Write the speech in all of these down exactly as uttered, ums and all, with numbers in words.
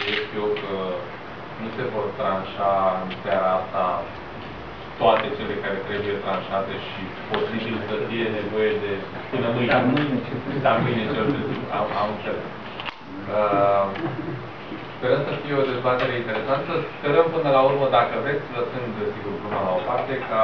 înțeles eu că nu se vor tranșa în seara asta toate cele care trebuie tranșate și posibil să fie nevoie de până mâine. Dar mâine, Dar mâine cel târziu. Am, am înțeles. Uh, sperăm să fie o dezbatere interesantă. Sperăm până la urmă, dacă vreți, lăsând sigur gluma la o parte, ca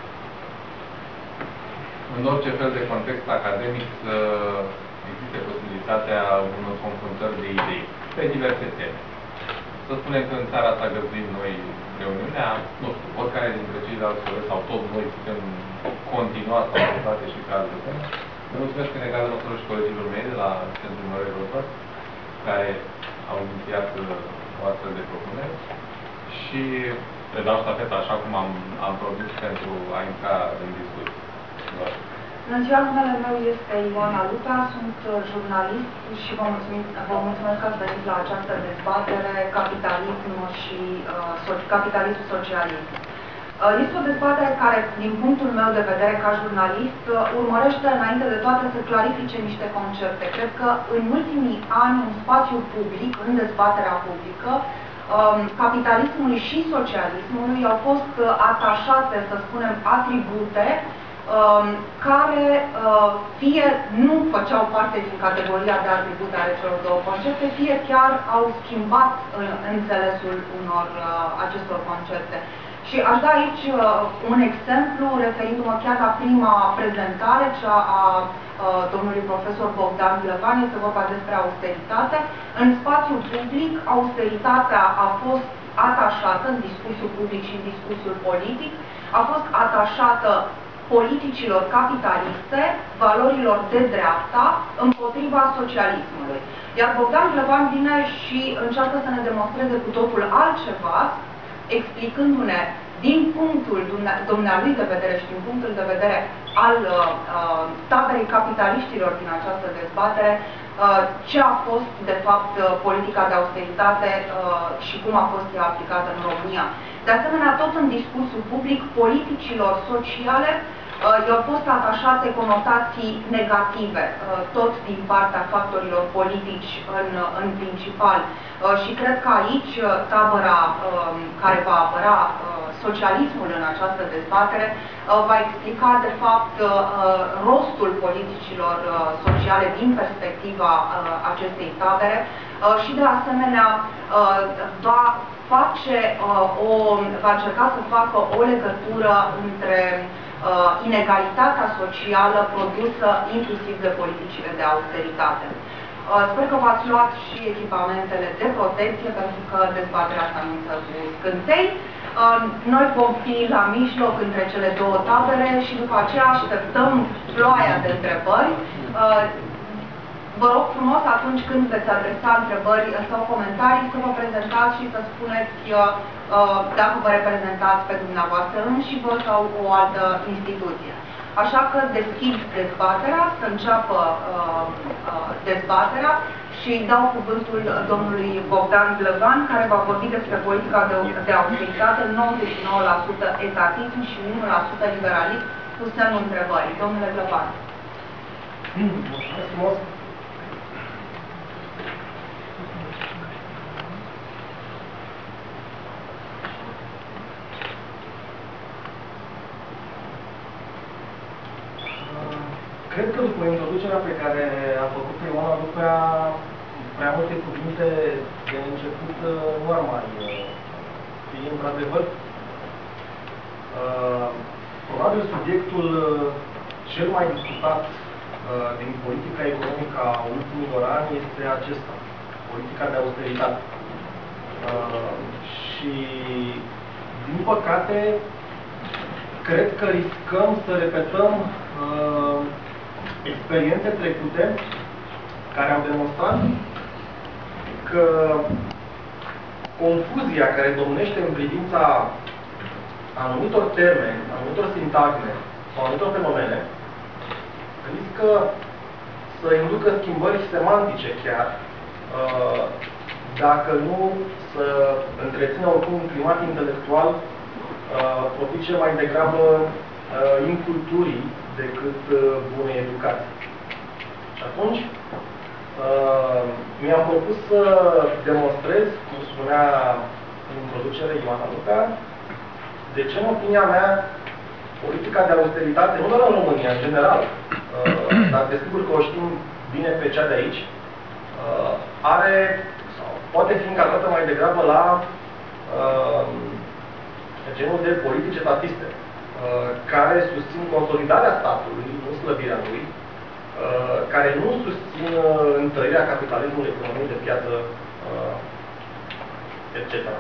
în orice fel de context academic să existe posibilitatea unor confruntări de idei pe diverse teme. Să spunem că în țara asta găzduim noi reuniunea, nu știu, oricare dintre ceilalți colegi sau tot noi putem continua sau toate și cazul de teme. Vă mulțumesc în egală măsură și colegilor mei de la Centrul Mărei Rodor, care au inițiat o astfel de propunere și predau ștafeta așa cum am, am promis pentru a intra în discuție. Bună ziua, numele meu este Ioana Luca, sunt jurnalist și vă mulțumesc, vă mulțumesc că ați venit la această dezbatere, capitalism și uh, capitalism socialist. Uh, este o dezbatere care, din punctul meu de vedere ca jurnalist, uh, urmărește înainte de toate să clarifice niște concepte. Cred că în ultimii ani, în spațiul public, în dezbaterea publică, um, capitalismului și socialismului au fost uh, atașate, să spunem, atribute care fie nu făceau parte din categoria de atribute ale celor două concepte, fie chiar au schimbat înțelesul unor acestor concepte. Și aș da aici un exemplu, referindu-mă chiar la prima prezentare, cea a domnului profesor Bogdan Glăvan. Este vorba despre austeritate. În spațiul public, austeritatea a fost atașată în discursul public și în discursul politic, a fost atașată politicilor capitaliste, valorilor de dreapta, împotriva socialismului. Iar Bogdan Glăvan vine și încearcă să ne demonstreze cu totul altceva, explicându-ne din punctul dumnealui de vedere și din punctul de vedere al uh, taberei capitaliștilor din această dezbatere, uh, ce a fost, de fapt, politica de austeritate uh, și cum a fost ea aplicată în România. De asemenea, tot în discursul public, politicilor sociale i-au fost atașate conotații negative, tot din partea factorilor politici în, în principal. Și cred că aici tabăra care va apăra socialismul în această dezbatere va explica, de fapt, rostul politicilor sociale din perspectiva acestei tabere și, de asemenea, va face o, va încerca să facă o legătură între uh, inegalitatea socială produsă inclusiv de politicile de austeritate. Uh, sper că v-ați luat și echipamentele de protecție, pentru că dezbaterea se anunță cu scântei. Uh, noi vom fi la mijloc între cele două tabere și după aceea așteptăm ploaia de întrebări. Uh, Vă rog frumos, atunci când veți adresa întrebări sau comentarii, să vă prezentați și să spuneți uh, dacă vă reprezentați pe dumneavoastră înși vă sau o altă instituție. Așa că deschid dezbaterea, să înceapă uh, uh, dezbaterea și dau cuvântul domnului Bogdan Glăvan, care va vorbi despre politica de, de austeritate, nouăzeci și nouă la sută etatism și unu la sută liberalism, cu semnul întrebării. Domnule Glăvan. Mulțumesc frumos! Cred că după introducerea pe care a făcut-o Ioana, nu prea, prea multe cuvinte de început nu ar mai fi într-adevăr. Probabil subiectul cel mai discutat din politica economică a ultimilor ani este acesta, politica de austeritate. Și, din păcate, cred că riscăm să repetăm experiențe trecute care au demonstrat că confuzia care domnește în privința anumitor termeni, anumitor sintagme sau anumitor fenomene riscă să inducă schimbări semantice chiar, dacă nu să întrețină oricum un climat intelectual propice mai degrabă inculturii decât bunei educații. Și atunci, Uh, mi-am propus să demonstrez, cum spunea în introducere Ioana Luca, de ce, în opinia mea, politica de austeritate, nu doar în România, în general, uh, dar desigur că o știm bine pe cea de aici, uh, are, sau poate fi încadrată mai degrabă la uh, genul de politici etatiste, uh, care susțin consolidarea statului, nu slăbirea lui, uh, care nu susțin uh, întărirea capitalismului, economiei de piață, uh, et cetera.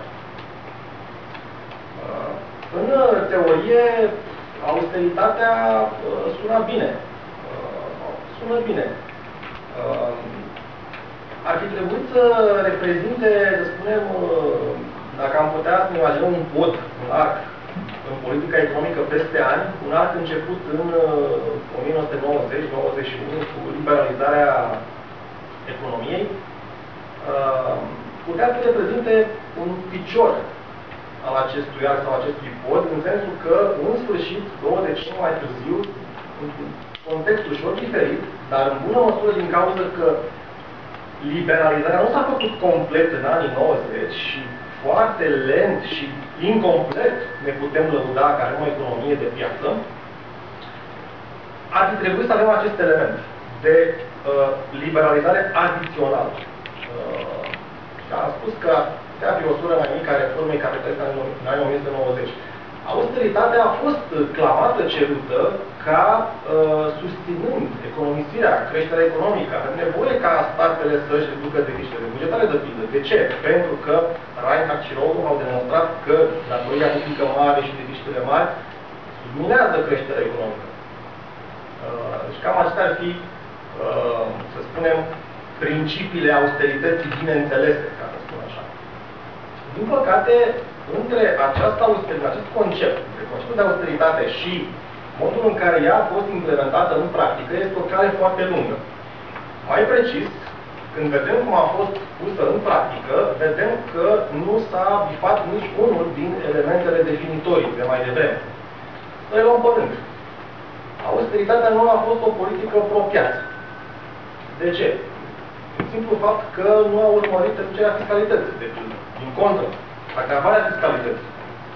Uh, în teorie, austeritatea uh, sună bine. Uh, sună bine. Uh, ar fi trebuit să reprezinte, să spunem, uh, dacă am putea să ne imaginăm un pod, un arc, în politica economică peste ani, un arc început în uh, o mie nouă sute nouăzeci nouăzeci și unu cu liberalizarea economiei, uh, putea să reprezinte un picior al acestui arc sau acestui pod, în sensul că, în sfârșit, două decenii mai târziu, într-un context ușor diferit, dar în bună măsură din cauza că liberalizarea nu s-a făcut complet în anii nouăzeci și foarte lent și incomplet ne putem lăuda că avem o economie de piață, ar fi trebuit să avem acest element de uh, liberalizare adițională. Uh, am spus că putea fi o sură mai mică a reformei capitaliste în anii o mie nouă sute nouăzeci. Austeritatea a fost clamată, cerută, ca uh, susținând economisirea, creșterea economică. Avem nevoie ca statele să-și reducă deficitele bugetare, de pildă. De ce? Pentru că Reinhardt și Rosen au demonstrat că datoria publică mare și deficitele mari subminează creșterea economică. Uh, deci cam acestea ar fi, uh, să spunem, principiile austerității bine înțelese, ca să spun așa. Din păcate, între această austeritate, acest concept, între conceptul de austeritate și modul în care ea a fost implementată în practică, este o cale foarte lungă. Mai precis, când vedem cum a fost pusă în practică, vedem că nu s-a bifat nici unul din elementele definitorii de mai devreme. Să le luăm pe rând. Austeritatea nu a fost o politică pro-piață. De ce? În simplu fapt că nu a urmărit reducerea fiscalității, de pildă. Din contră, agravarea fiscalității.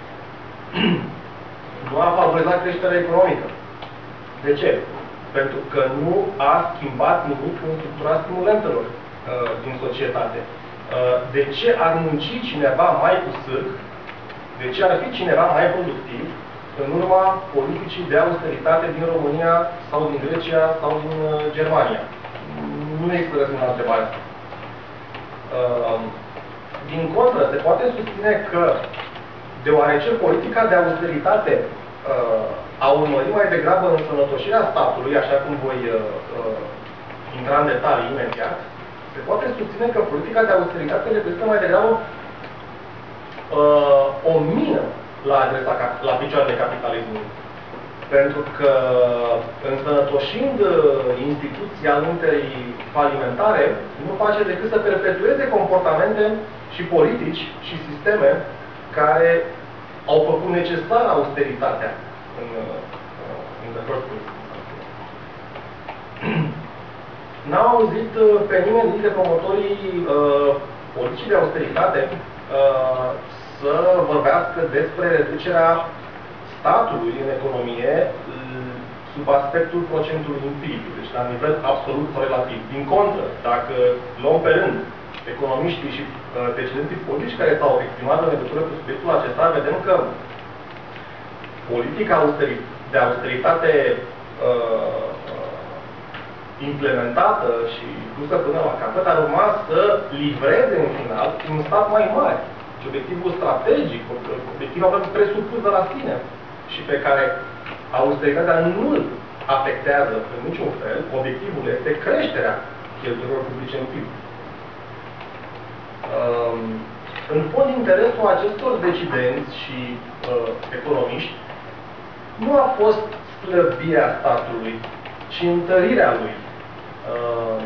Nu a favorizat creșterea economică. De ce? Pentru că nu a schimbat nimic în structura stimulentelor uh, din societate. Uh, de ce ar munci cineva mai cu sârg? De ce ar fi cineva mai productiv în urma politicii de austeritate din România sau din Grecia sau din uh, Germania? Nu există răspuns la întrebarea asta. Uh, din contră, se poate susține că, deoarece politica de austeritate uh, a urmărit mai degrabă însănătoșirea statului, așa cum voi uh, uh, intra în detalii imediat, se poate susține că politica de austeritate reprezintă mai degrabă uh, o mină la adresa, la picioarele capitalismului. Pentru că, însănătoșind instituția întrei falimentare, nu face decât să perpetueze comportamente și politici și sisteme care au făcut necesară austeritatea în, în the first place. N-am auzit pe nimeni dintre promotorii uh, politicii de austeritate uh, să vorbească despre reducerea statului în economie sub aspectul procentului din P I B, deci la nivel absolut sau relativ. Din contră, dacă luăm pe rând economiștii și uh, decidenții politici care s-au exprimat în legătură cu subiectul acesta, vedem că politica de austeritate uh, implementată și dusă până la capăt ar urma să livreze în final un stat mai mare. Deci obiectivul strategic, obiectivul aproape presupus de la sine și pe care austeritatea nu îl afectează în niciun fel, obiectivul este creșterea cheltuielilor publice în P I B. Um, în fond, interesul acestor decidenți și uh, economiști nu a fost slăbirea statului, ci întărirea lui. Uh,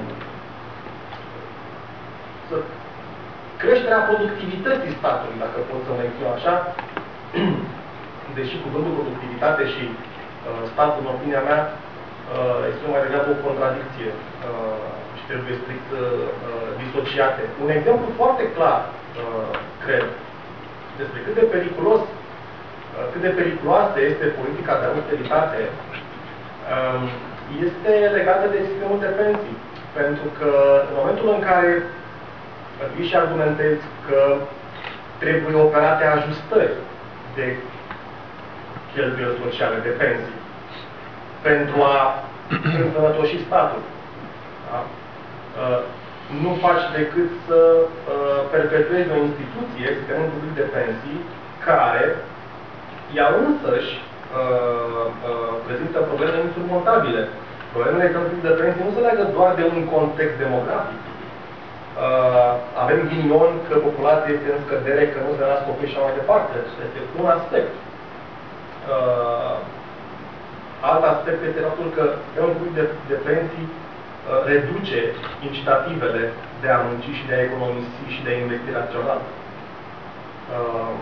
să creșterea productivității statului, dacă pot să mă exprim așa, deși cuvântul productivitate și uh, stat, în opinia mea, uh, este mai degrabă o contradicție uh, și trebuie strict uh, disociate. Un exemplu foarte clar, uh, cred, despre cât de periculos, uh, cât de periculoasă este politica de austeritate, um, este legată de sistemul de pensii. Pentru că în momentul în care vii și argumentezi că trebuie operate ajustări de cheltuieli sociale, de pensii, pentru a însănătoși statul, da? Nu faci decât să perpetuezi o instituție, sistemul public de pensii, care ea însăși prezintă probleme insurmontabile. Problemele sistemului de pensii nu se leagă doar de un context demografic. Uh, avem ghinion că populația este în scădere, că nu se nasc copii și așa mai departe. Este un aspect. Uh, alt aspect este faptul că sistemul public de, de pensii uh, reduce incitativele de a munci și de a economisi și de a investi rațional. Uh,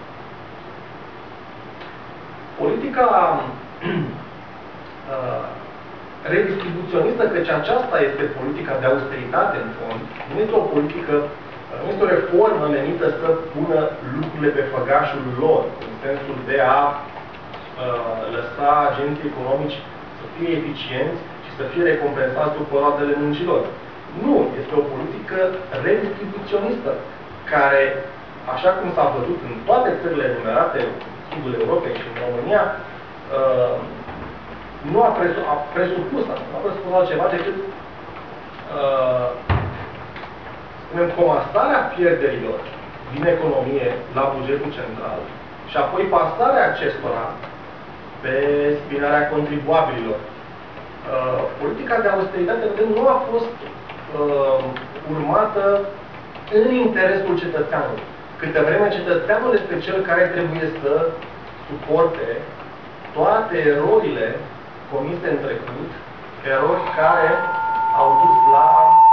politica uh, redistribuționistă, căci aceasta este politica de austeritate, în fond, nu este o politică, nu este o reformă menită să pună lucrurile pe făgașul lor, în sensul de a uh, lăsa agenții economici să fie eficienți și să fie recompensați după roadele muncilor. Nu, este o politică redistribuționistă, care, așa cum s-a văzut în toate țările enumerate, în sudul Europei și în România, uh, nu a, presu a presupus, nu a presupus altceva decât uh, spunem, comasarea pierderilor din economie la bugetul central și apoi pasarea acestora pe spinarea contribuabililor. Uh, politica de austeritate nu a fost uh, urmată în interesul cetățeanului. Câte vreme cetățeanul este cel care trebuie să suporte toate erorile comise în trecut, erori care au dus la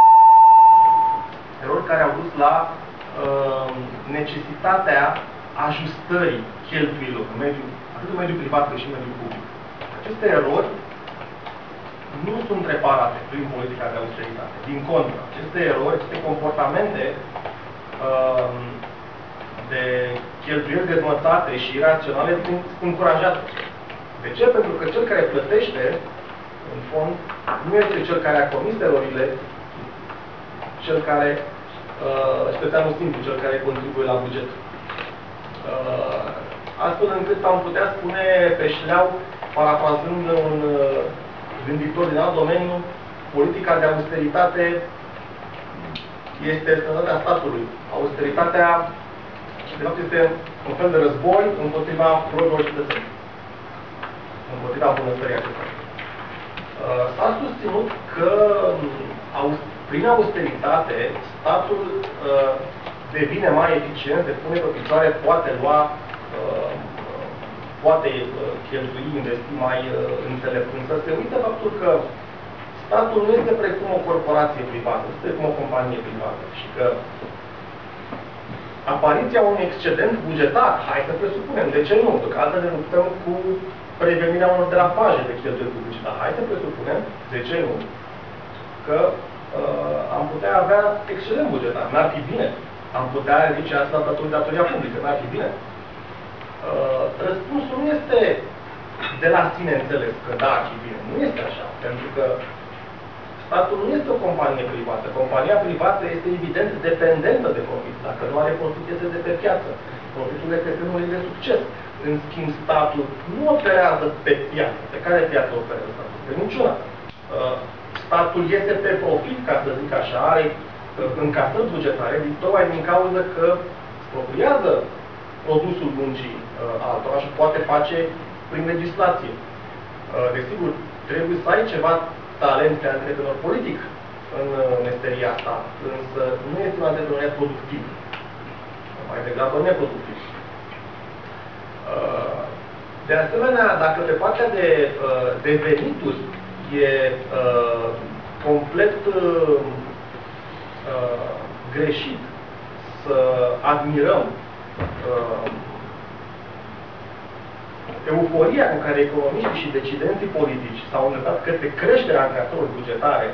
erori care au dus la uh, necesitatea ajustării cheltuielor în mediul, atât în mediul privat cât și în mediul public. Aceste erori nu sunt reparate prin politica de austeritate. Din contră, aceste erori, aceste comportamente uh, de cheltuieli dezmățate și iraționale sunt încurajate. De ce? Pentru că cel care plătește, în fond, nu este cel care a comis erorile, cel care, uh, cetățeanul simplu, cel care contribuie la buget. Uh, astfel încât am putea spune pe șleau, parafrazând un uh, gânditor din alt domeniu, politica de austeritate este sănătatea statului. Austeritatea, de fapt, este un fel de război împotriva propriilor cetățeni, împotriva bunăstării acestora. S-a susținut că prin austeritate statul devine mai eficient, se pune pe picioare, poate lua, poate cheltui, investi mai înțelept. Însă se uită faptul că statul nu este precum o corporație privată, nu este precum o companie privată și că apariția unui excedent bugetar, hai să presupunem, de ce nu? Că altfel ne luptăm cu prevenirea unor derapaje de cheltuieli publice. Dar hai să presupunem, de ce nu, că uh, am putea avea excedent bugetar. N-ar fi bine. Am putea ridice asta datorită datoria publică. N-ar fi bine. Uh, răspunsul nu este de la sine înțeles că da, ar fi bine. Nu este așa. Pentru că statul nu este o companie privată. Compania privată este evident dependentă de profit. Dacă nu are profit, este de pe piață. Profitul este semnul de succes. În schimb, statul nu operează pe piață. Pe care piață operează statul? Pe niciuna. Statul este pe profit, ca să zic așa, are încasări bugetare, tocmai din cauza că expropriază produsul muncii altora și poate face prin legislație. Desigur, trebuie să ai ceva talent de antreprenor politic în meseria asta, însă nu este un antreprenoriat productiv. Mai degrabă neproductiv. De asemenea, dacă pe partea de, de venituri e uh, complet uh, greșit să admirăm uh, euforia cu care economiștii și decidenții politici s-au îndreptat către creșterea încasărilor bugetare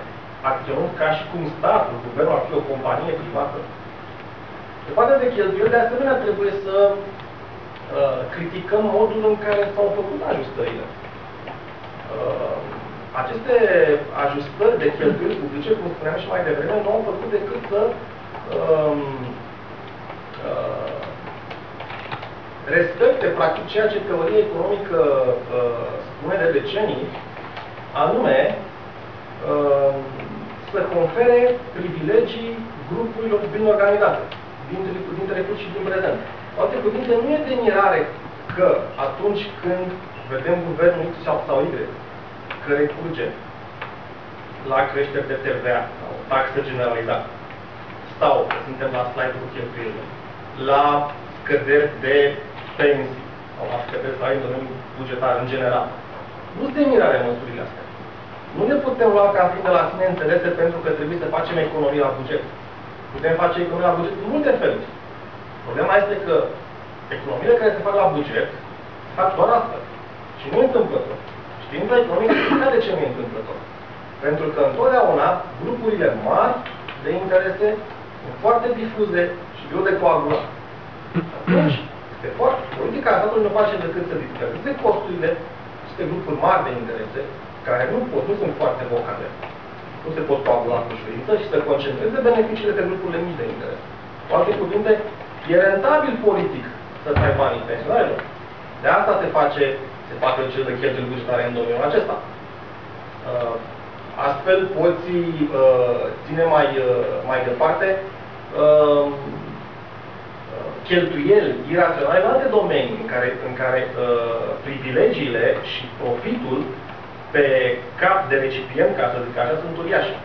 acționând ca și cum statul, guvernul ar fi o companie privată. Pe partea de cheltuieli, de asemenea, trebuie să uh, criticăm modul în care s-au făcut ajustările. Uh, aceste ajustări de cheltuieli publice, cum spuneam și mai devreme, nu au făcut decât să uh, uh, respecte, practic, ceea ce teoria economică uh, spune de decenii, anume uh, să confere privilegii grupurilor bine organizate, din, din trecut și din prezent. Cu alte cuvinte, nu e de mirare că atunci când vedem guvernul X sau Y, că recurge la creșteri de T V A, sau taxă generalizată, sau, că suntem la slide-ul cu cheltuielile, la scăderi de pensii, sau la scăderi sau în domeniul bugetar în general. Nu sunt de mirare măsurile astea. Nu ne putem lua ca fiind de la sine înțelese pentru că trebuie să facem economie la buget. Putem face economie la buget în multe feluri. Problema este că economiile care se fac la buget se fac doar astfel. Și nu e întâmplător. Știința economică explică de ce nu e întâmplător. Pentru că întotdeauna grupurile mari de interese sunt foarte difuze și greu de coagulat. Atunci, este foarte, politica statului nu face decât să discuteze costurile aceste grupuri mari de interese, care nu pot, nu sunt foarte vocale. Nu se pot coagula cu ușurință și să concentreze beneficiile de grupurile mici de interes. Cu alte cuvinte, e rentabil politic să tai banii pensionarilor. De asta se face, se fac cel de cheltuieli bugetare în domeniul acesta. Uh, astfel poți uh, ține mai, uh, mai departe uh, cheltuieli iraționale în alte domenii în care, în care uh, privilegiile și profitul pe cap de recipient, ca să zic așa, sunt uriașe.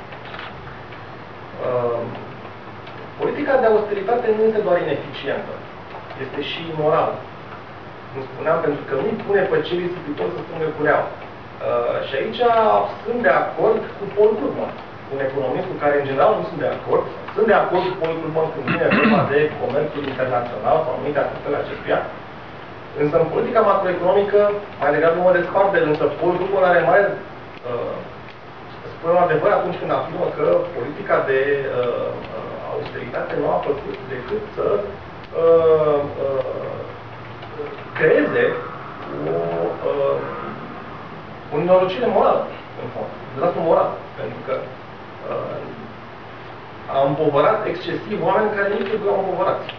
Uh, politica de austeritate nu este doar ineficientă, este și imorală. Cum spuneam, pentru că nu-i pune pe cei risipitori să strângă cureaua. Uh, și aici sunt de acord cu Paul Krugman, un economist cu care, în general, nu sunt de acord. Sunt de acord cu Paul Krugman când vine vorba de comerțul internațional sau anumite aspectele acestuia. Însă, în politica macroeconomică, mai degrabă mă despart de el, însă Paul Krugman are mare uh, spune un adevăr atunci când afirmă că politica de uh, austeritate nu a făcut decât să uh, uh, creeze o uh, o nenorocire morală, în fond, dezastru moral, pentru că uh, a împovărat excesiv oameni care nu trebuiau împovărați.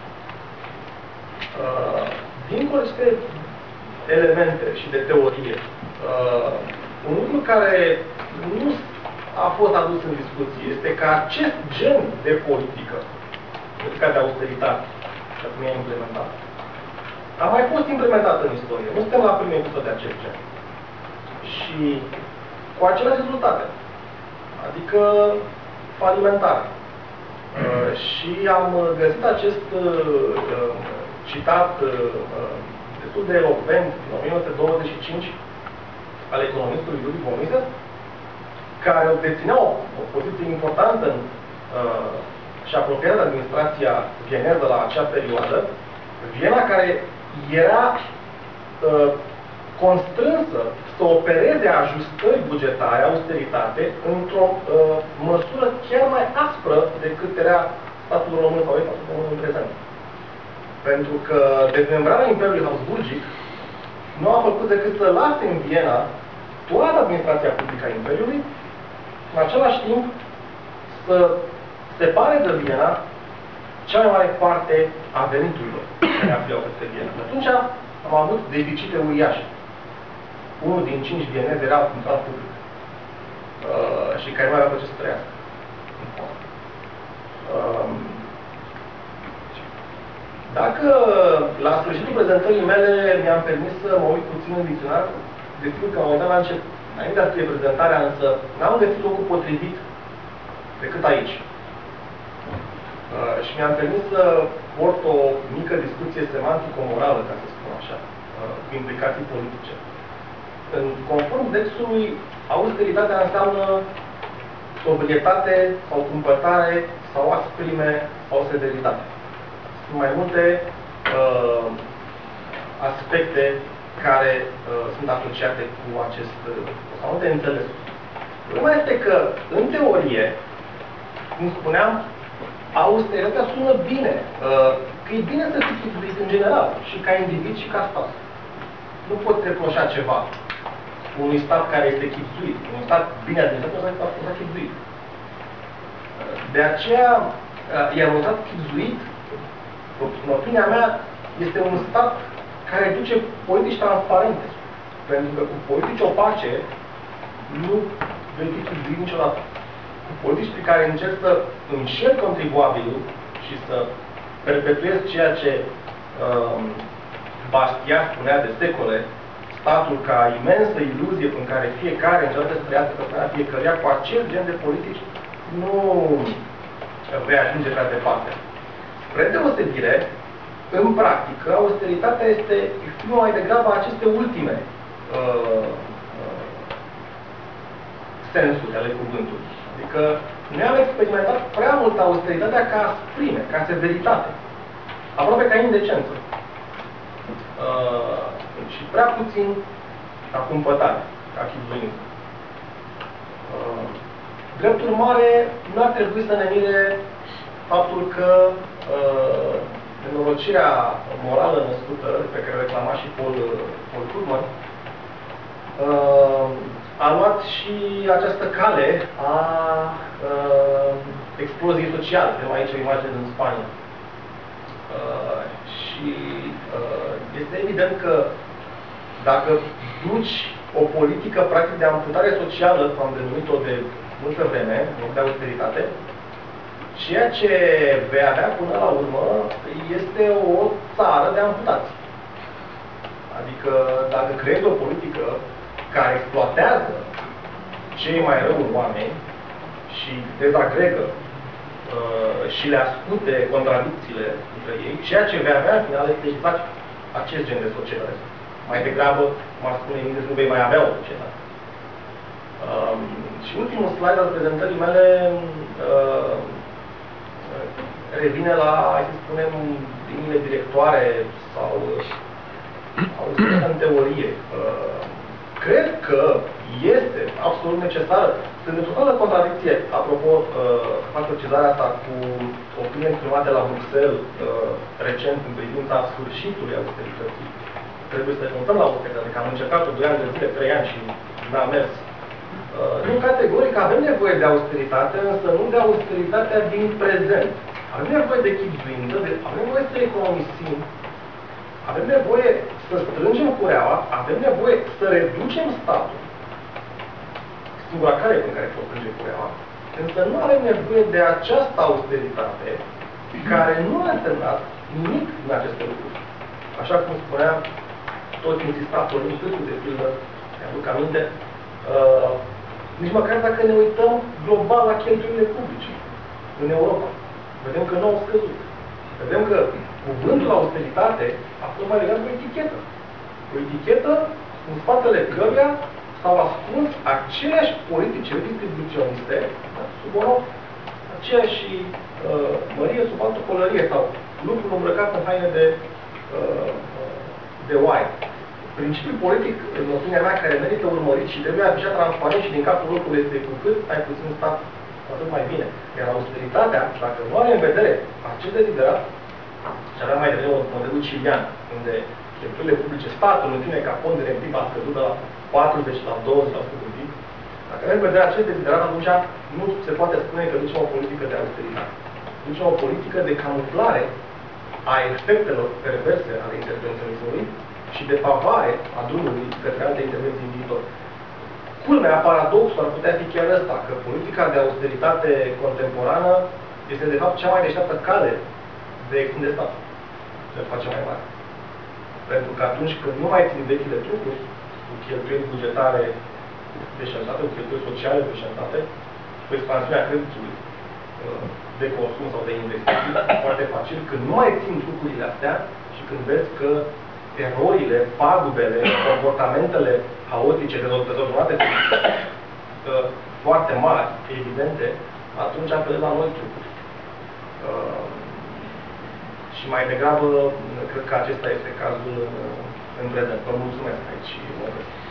Uh, dincolo de elemente și de teorie, uh, un lucru care nu a fost adus în discuție este că acest gen de politică, politica de austeritate, și acum e implementat, a mai fost implementată în istorie. Nu suntem la prima episod de acest gen. Și cu aceleași rezultate, adică falimentare. Uh, și am găsit acest uh, citat uh, destul de elocvent din o mie nouă sute douăzeci și cinci al economistului Ludwig von Mises, care deținea o, o poziție importantă în, uh, și apropiată de administrația vieneză la acea perioadă, Viena care era uh, constrânsă să opereze ajustări bugetare, austeritate, într-o uh, măsură chiar mai aspră decât era statul român sau statul român în prezent. Pentru că dezmembrarea Imperiului Habsburgic nu a făcut decât să lase în Viena toată administrația publică a Imperiului, în același timp să separe de Viena cea mai mare parte a veniturilor care aflau către Viena. Atunci am avut deficite uriașe. Unul din cinci vienezi era administrat public. Uh, și care nu avea pe ce să trăiască. Uh, dacă la sfârșitul prezentării mele mi-am permis să mă uit puțin în dicționar, desigur că m-am uitat la început, înainte de a scrie prezentarea, însă n-am găsit locul potrivit decât aici. Uh, și mi-am permis să port o mică discuție semantico-morală, ca să spun așa, uh, cu implicații politice. În conform textului, austeritatea înseamnă sobrietate sau cumpătare sau asprime sau severitate. Sunt mai multe uh, aspecte care uh, sunt asociate cu acest, uh, sau multe înțelesuri. Problema este că, în teorie, cum spuneam, austeritatea sună bine. Că e bine să fii chipzuit în general, și ca individ și ca stat. Nu poți reproșa ceva unui stat care este chipzuit. Un stat bine administrat, un stat chipzuit. De aceea, iar un stat chipzuit, în opinia mea, este un stat care duce politici transparente. Pentru că cu politici opace nu vei fi chipzuit niciodată. Cu politici pe care încerc să înșel contribuabilul și să perpetuez ceea ce um, Bastiat spunea de secole, statul ca imensă iluzie în care fiecare încearcă să trăiască pe fiecăruia, cu acel gen de politici nu vei ajunge prea departe. Spre deosebire, în practică, austeritatea este exprimă mai degrabă aceste ultime uh, uh, sensuri ale cuvântului. Adică noi am experimentat prea mult austeritatea ca asprime, ca severitate. Aproape ca indecență. Uh, și prea puțin ca cumpătare, ca chibzuință. Uh, drept urmare, nu ar trebui să ne mire faptul că uh, nenorocirea morală născută, pe care o reclama și Paul, Paul Krugman, uh, a luat și această cale a uh, exploziei sociale. Vedem aici o imagine din Spania. Uh, și uh, este evident că dacă duci o politică practic de amputare socială, cum am denumit-o de multă vreme, în loc de austeritate, ceea ce vei avea până la urmă este o țară de amputați. Adică dacă creezi o politică care exploatează cei mai rău oameni și dezagregă uh, și le ascute contradicțiile între ei, ceea ce vei avea în final este exact acest gen de societate. Mai degrabă, m-ar spune Ingrid, nu vei mai avea o societate. Um, și ultimul slide al prezentării mele uh, revine la, hai să spunem, liniile directoare sau, sau în teorie. Uh, cred că este absolut necesară. Sunt în totală contradicție, apropo, uh, fac precizarea asta cu opinie exprimate la Bruxelles uh, recent în privința sfârșitului austerității. Trebuie să renunțăm la austeritate, că am încercat-o doi ani de zile, trei ani și n-a mers. Uh, nu categoric avem nevoie de austeritate, însă nu de austeritatea din prezent. Avem nevoie de chibzuință, de, avem nevoie să economisim, avem nevoie să strângem cureaua, avem nevoie să reducem statul. Singura cale în care pot strânge cureaua, însă nu avem nevoie de această austeritate care nu a însemnat nimic din aceste lucruri. Așa cum spunea, tot insista Florin Câțu, de pildă, mi-aduc aminte, uh, nici măcar dacă ne uităm global la cheltuielile publice în Europa, vedem că nu au scăzut. Vedem că cuvântul austeritate a fost mai legat cu o etichetă. O etichetă în spatele căruia s-au ascuns aceleași politici redistribuționiste, da, sub o aceeași uh, mărie, sub altă colărie, sau lucruri îmbrăcat în haine de, uh, de oaie. Principiul politic, în opinia mea, care merită urmărit și trebuie afișat transparent și din capul locului este cu cât ai puțin stat, atât mai bine. Iar austeritatea, dacă nu are în vedere acest deziderat, și avea mai devreme modelul cilian, unde cheltuielile publice, statul, în fine, ca pondere în P I B a scăzut de la patruzeci la douăzeci la sută din P I B, dacă avem în vedere acest deziderat, atunci nu se poate spune că ducem o politică de austeritate. Ducem o politică de camuflare a efectelor perverse ale intervenționismului și de pavare a drumului către alte intervenții în viitor. Culmea, paradoxul ar putea fi chiar ăsta, că politica de austeritate contemporană este de fapt cea mai deșteaptă cale de extinde statul, de face mai mare. Pentru că atunci când nu mai țin vechile trucuri, cu cheltuieli bugetare deșantate, cu cheltuieli sociale deșantate, cu expansiunea creditului de consum sau de investiții, foarte facil, când nu mai țin trucurile astea și când vezi că erorile, pagubele, comportamentele haotice, dezordonate, foarte mari, evidente, atunci apelezi la noi trucuri. Uh, și mai degrabă, cred că acesta este cazul în, în prezent. Vă mulțumesc aici.